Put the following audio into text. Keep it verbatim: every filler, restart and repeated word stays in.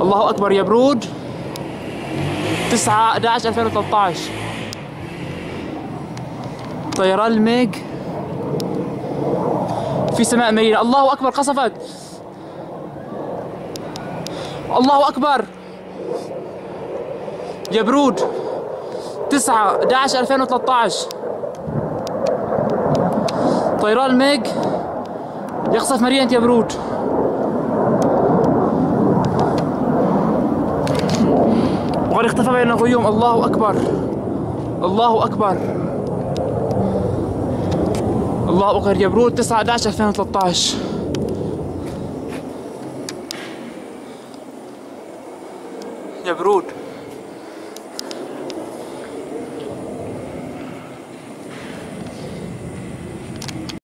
الله أكبر يا برود. تسعة أحد عشر ألفين وثلاثة عشر. طيران الميج في سماء ميلة. الله أكبر قصفت. الله أكبر يا برود. تسعة أحد عشر ألفين وثلاثة عشر. طيران الميج يقصف مدينة يا برود. وقد اختفى بين الغيوم. الله أكبر. الله أكبر. الله أكبر يا برود. تسعة أحد عشر ألفين وثلاثة عشر. يا برود.